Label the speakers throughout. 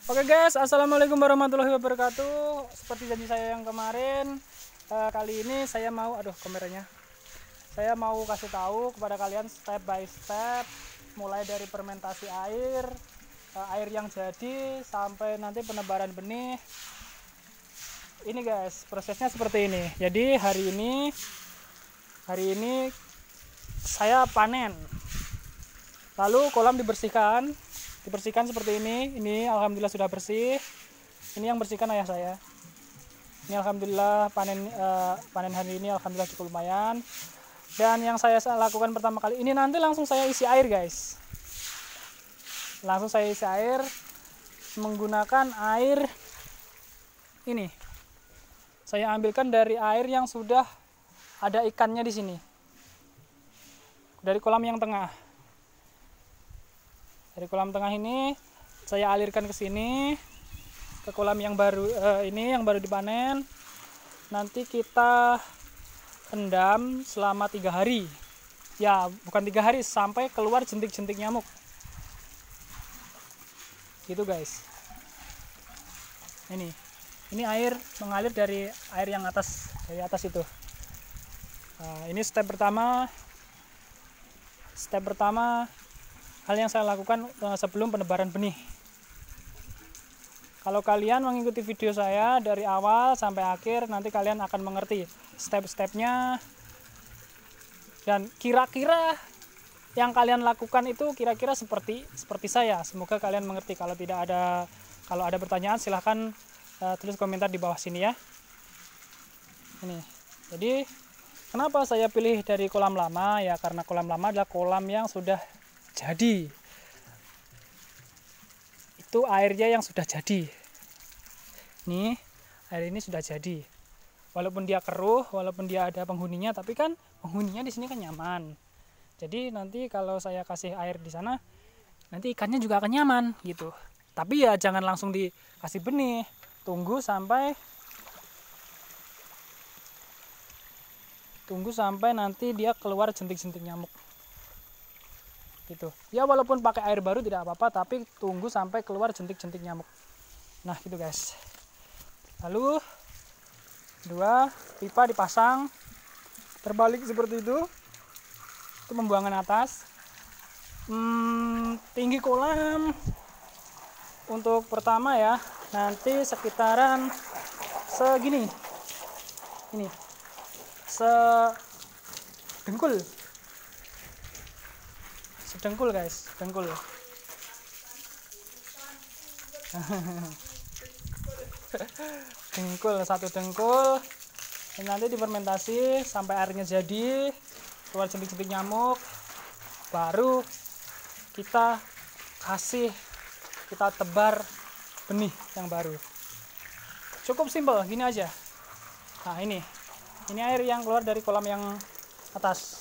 Speaker 1: Oke guys, assalamualaikum warahmatullahi wabarakatuh. Seperti janji saya yang kemarin, kali ini saya mau, kameranya. Saya mau kasih tahu kepada kalian step by step, mulai dari fermentasi air, air yang jadi sampai nanti penebaran benih. Ini guys, prosesnya seperti ini. Jadi hari ini saya panen. Lalu kolam dibersihkan seperti ini. Ini alhamdulillah sudah bersih. Ini yang bersihkan ayah saya. Ini alhamdulillah panen hari ini alhamdulillah cukup lumayan. Dan yang saya lakukan pertama kali ini, nanti langsung saya isi air guys. Langsung saya isi air menggunakan air ini. Saya ambilkan dari air yang sudah ada ikannya di sini. Dari kolam yang tengah. Dari kolam tengah ini saya alirkan ke sini, ke kolam yang baru yang baru dipanen. Nanti kita rendam selama 3 hari. Ya, bukan 3 hari, sampai keluar jentik-jentik nyamuk. Gitu guys. Ini air mengalir dari air yang dari atas itu. Nah, ini step pertama. Hal yang saya lakukan sebelum penebaran benih. Kalau kalian mengikuti video saya dari awal sampai akhir, nanti kalian akan mengerti step-stepnya. Dan kira-kira yang kalian lakukan itu kira-kira seperti saya. Semoga kalian mengerti. Kalau ada pertanyaan, silahkan tulis komentar di bawah sini ya. Ini. Jadi kenapa saya pilih dari kolam lama? Ya karena kolam lama adalah kolam yang sudah jadi. Itu airnya yang sudah jadi. Nih, air ini sudah jadi. Walaupun dia keruh, walaupun dia ada penghuninya, tapi kan penghuninya di sini kan nyaman. Jadi nanti kalau saya kasih air di sana, nanti ikannya juga akan nyaman gitu. Tapi ya jangan langsung dikasih benih. Tunggu sampai nanti dia keluar jentik-jentik nyamuk. Gitu. Ya walaupun pakai air baru tidak apa-apa, tapi tunggu sampai keluar jentik-jentik nyamuk. Nah gitu guys. Lalu 2 pipa dipasang terbalik seperti itu pembuangan atas. Tinggi kolam untuk pertama ya, nanti sekitaran segini. Ini sedengkul guys, dengkul. Satu dengkul. Dan nanti difermentasi sampai airnya jadi, keluar jentik-jentik nyamuk. Baru kita tebar benih yang baru. Cukup simpel, gini aja. Nah ini air yang keluar dari kolam yang atas.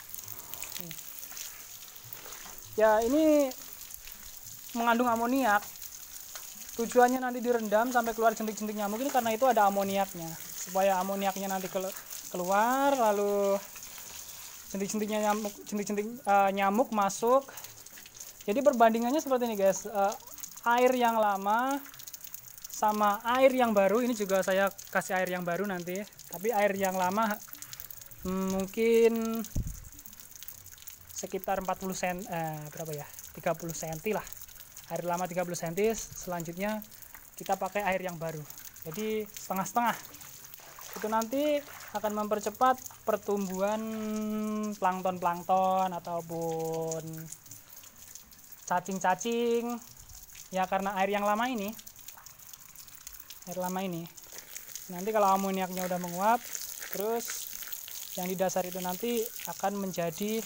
Speaker 1: Ya ini mengandung amoniak. Tujuannya nanti direndam sampai keluar jentik-jentik nyamuk ini karena itu ada amoniaknya. Supaya amoniaknya nanti keluar, lalu jentik-jentik nyamuk masuk. Jadi perbandingannya seperti ini guys. Air yang lama sama air yang baru, ini juga saya kasih air yang baru nanti. Tapi air yang lama mungkin sekitar 40 cm, 30 cm lah. Air lama 30 cm, selanjutnya kita pakai air yang baru. Jadi setengah-setengah. Itu nanti akan mempercepat pertumbuhan plankton ataupun cacing-cacing. Ya karena air lama ini. Nanti kalau amoniaknya udah menguap, terus yang di dasar itu nanti akan menjadi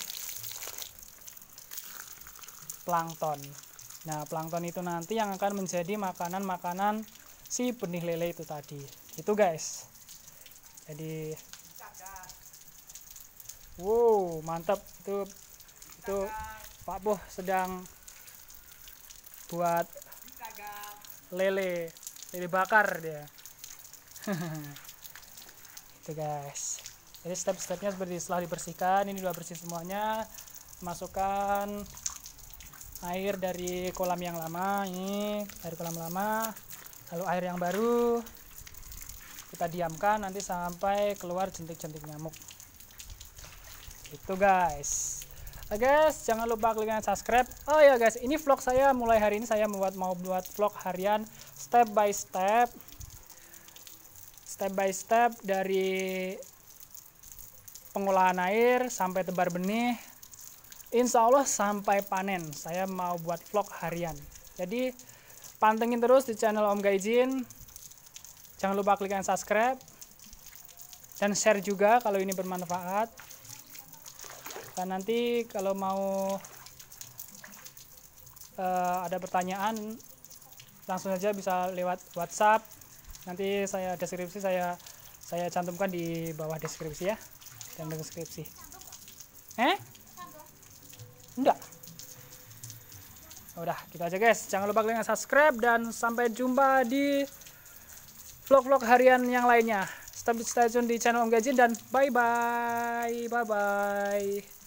Speaker 1: plankton. Nah, plankton itu nanti yang akan menjadi makanan si benih lele itu tadi. Itu guys. Jadi wow, mantap. Itu Pak Boh sedang buat lele bakar dia. Itu guys. Jadi step-stepnya seperti setelah dibersihkan, ini udah bersih semuanya, masukkan air dari kolam yang lama. Ini air kolam lama, lalu air yang baru kita diamkan nanti sampai keluar jentik-jentik nyamuk. Itu guys. Oke guys, jangan lupa klik dan subscribe. Oh ya guys, ini vlog saya mulai hari ini saya mau buat vlog harian step by step dari pengolahan air sampai tebar benih. Insya Allah sampai panen. Saya mau buat vlog harian. Jadi pantengin terus di channel Om Gaijin. Jangan lupa klik dan subscribe dan share juga kalau ini bermanfaat. Dan nanti kalau mau ada pertanyaan langsung saja bisa lewat WhatsApp. Nanti saya deskripsi saya cantumkan di bawah deskripsi ya, dan deskripsi. Enggak. Udah, gitu aja guys. Jangan lupa klik subscribe dan sampai jumpa di vlog-vlog harian yang lainnya. Stay tune di channel Om Gaijin dan bye bye.